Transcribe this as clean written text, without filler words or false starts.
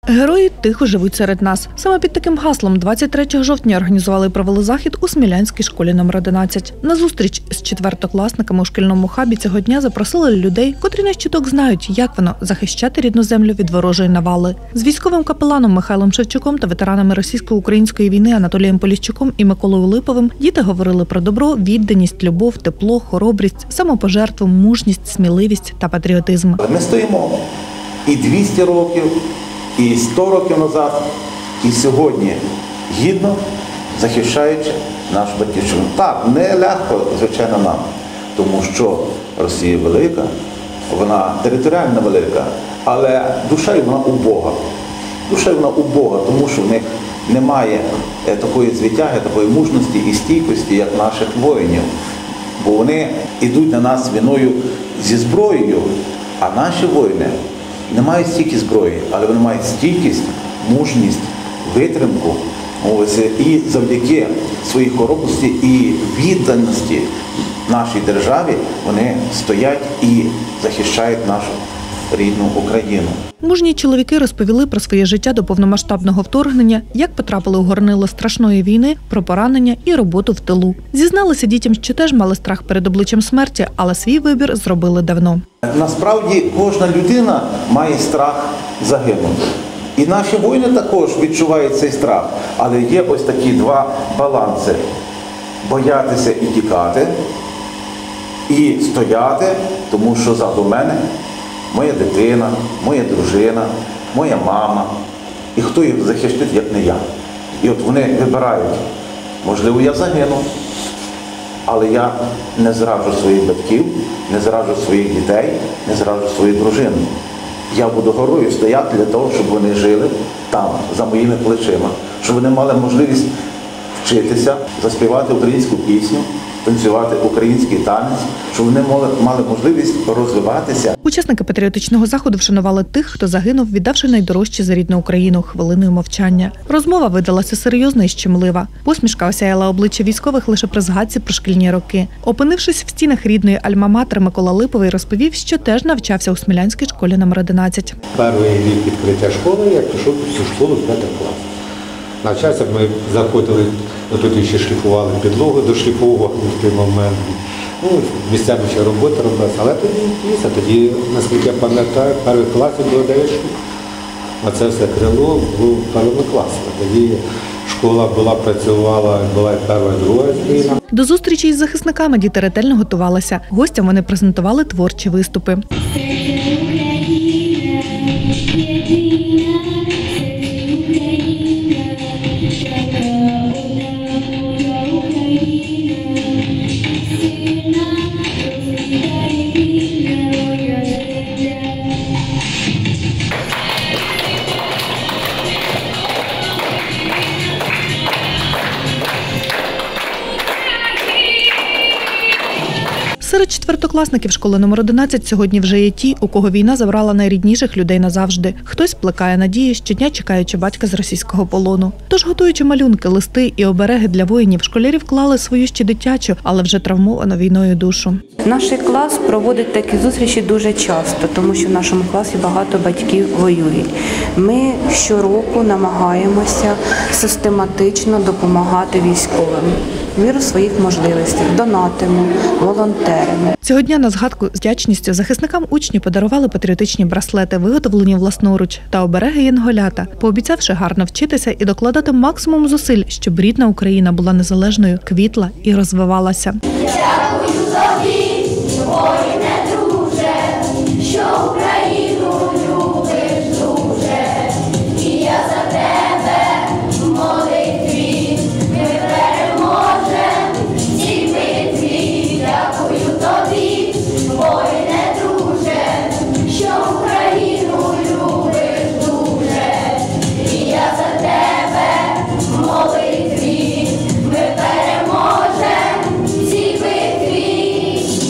Герої тихо живуть серед нас. Саме під таким гаслом 23 жовтня організували і провели захід у Смілянській школі номер 11. На зустріч з четвертокласниками у шкільному хабі цього дня запросили людей, котрі не щуток знають, як воно захищати рідну землю від ворожої навали. З військовим капеланом Михайлом Шевчуком та ветеранами російсько-української війни Анатолієм Поліщуком і Миколою Липовим діти говорили про добро, відданість, любов, тепло, хоробрість, самопожертву, мужність, сміливість та патріотизм. Ми стоїмо і 200 років, і 100 років назад, і сьогодні гідно захищаючи нашу батьківщину. Так, не легко, звичайно, нам, тому що Росія велика, вона територіально велика, але душа вона у Бога. Душа вона у Бога, тому що в них немає такої звитяги, такої мужності і стійкості, як наших воїнів. Бо вони йдуть на нас війною зі зброєю, а наші воїни не мають стільки зброї, але вони мають стійкість, мужність, витримку. І завдяки своїй хоробрості і відданості нашій державі вони стоять і захищають нашу рідну Україну. Мужні чоловіки розповіли про своє життя до повномасштабного вторгнення, як потрапили у горнило страшної війни, про поранення і роботу в тилу. Зізналися дітям, що теж мали страх перед обличчям смерті, але свій вибір зробили давно. Насправді кожна людина має страх загинути. І наші воїни також відчувають цей страх. Але є ось такі два баланси. Боятися і тікати, і стояти, тому що ззаду мене моя дитина, моя дружина, моя мама. І хто їх захистить, як не я. І от вони вибирають, можливо, я загину, але я не зраджу своїх батьків, не зраджу своїх дітей, не зраджу свою дружину. Я буду горою стояти для того, щоб вони жили там, за моїми плечима, щоб вони мали можливість вчитися, заспівати українську пісню, танцювати український танець, щоб вони мали можливість розвиватися. Учасники патріотичного заходу вшанували тих, хто загинув, віддавши найдорожче за рідну Україну хвилиною мовчання. Розмова видалася серйозна і щемлива. Посмішка осяяла обличчя військових лише при згадці про шкільні роки. Опинившись в стінах рідної альма-матер, Микола Липовий розповів, що теж навчався у Смілянській школі номер 11. Перший рік відкриття школи, я пішов в цю школу в 5 клас. Навчався, ми заходили, тут ще шліфували підлогу, дошліфовували в той момент. Місцями ще робота робилася, але тоді, наскільки я пам'ятаю, в перший класі було 9 штук. Оце все крило було в першому класі. Тоді школа працювала, була і перша, і друга зміна. До зустрічі із захисниками діти ретельно готувалися. Гостям вони презентували творчі виступи. Серед четвертокласників школи номер 11 сьогодні вже є ті, у кого війна забрала найрідніших людей назавжди. Хтось плекає надії, щодня чекаючи батька з російського полону. Тож, готуючи малюнки, листи і обереги для воїнів, школярі вклали свою ще дитячу, але вже травмовану війною душу. Наш клас проводить такі зустрічі дуже часто, тому що в нашому класі багато батьків воюють. Ми щороку намагаємося систематично допомагати військовим. В міру своїх можливостей донатимо, волонтеримо. Цього дня на згадку з вдячністю захисникам учні подарували патріотичні браслети, виготовлені власноруч, та обереги янголята, пообіцявши гарно вчитися і докладати максимум зусиль, щоб рідна Україна була незалежною, квітла і розвивалася. Дякую тобі!